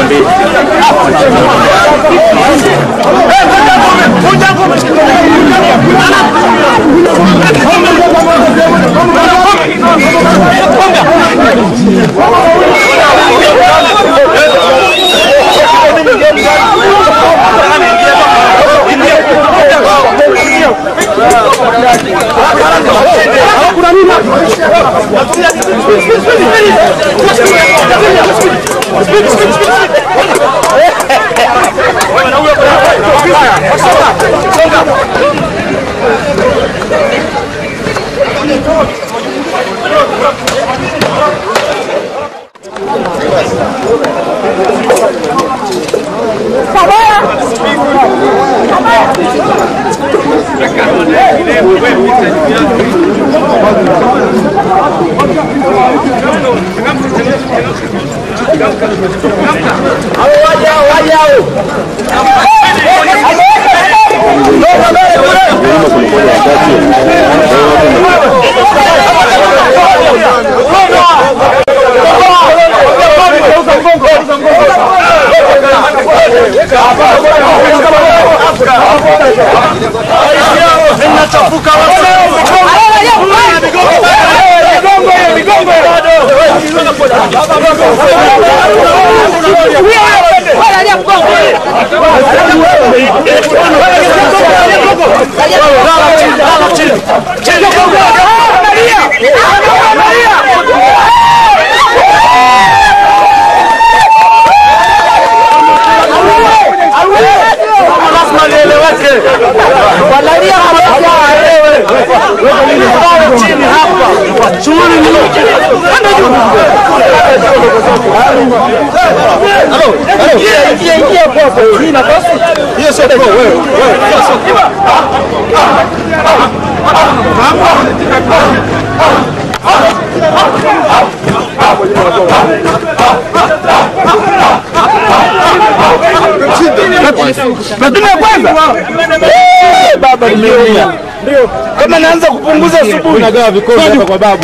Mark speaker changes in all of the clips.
Speaker 1: Baba nimeumia. Ndio. Kama naanza kupunguza asubuhi unagawa vikosi hapa kwa babu.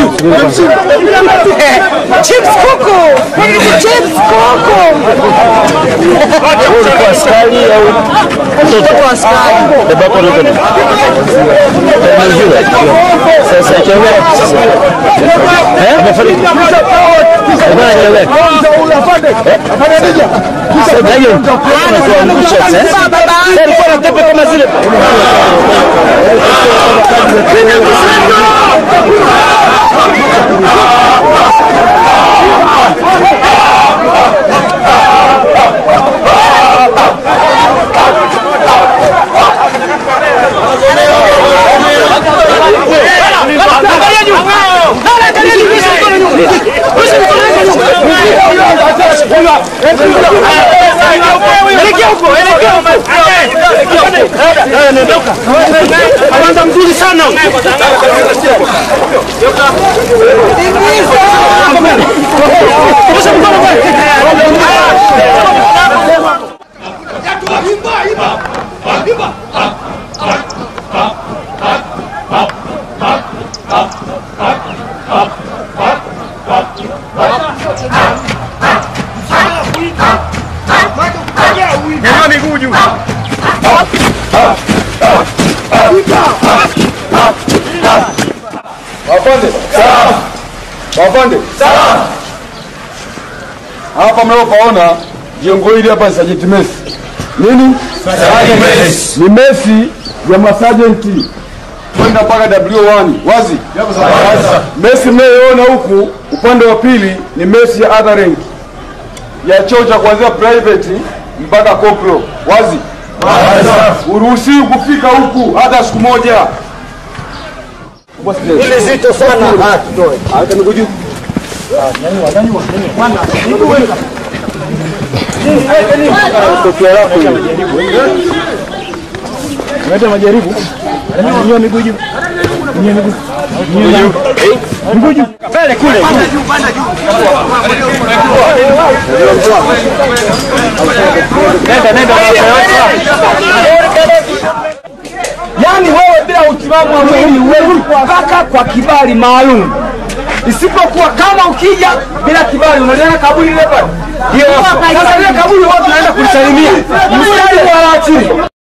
Speaker 2: Chips kuku. Chips kuku.
Speaker 1: Kwa askari au
Speaker 2: Kwa askari.
Speaker 1: baba kwa nini? Sasa chakula. Amefariki. Kwanza mzuri sana.
Speaker 3: Wapande. Sawa. Hapa mnapoona jengo hili hapa ni Sergeant Messi. Nini? Sergeant Messi. Ni Messi ya masajenti kwenda mpaka W1. Wazi? Yapo sawa. Messi mnayoona huku upande wa pili ni Messi ya other rank. Ya cheo cha kuanzia private mpaka corporal. Wazi? Wazi. Uruhusiwi kufika huku hata siku moja.
Speaker 1: Ile zito sana. Tutoe.
Speaker 3: Hata miguu juu.
Speaker 1: Nyanyua. Bwana, nipo wewe. Tokea lako hiyo. Unaleta majaribu. Nyanyua miguu juu. Nyanyua miguu. Miguu juu. Pale kule. Panda juu. Nenda. Yaani wewe bila utimamu wa mwili huwezi mpaka kwa kibali maalum.
Speaker 3: isipokuwa kama ukija bila kibali. Unaliona kaburi ile pale? Ndio. Sasa ile kaburi wote tunaenda kulisalimia. Mstari wa chini.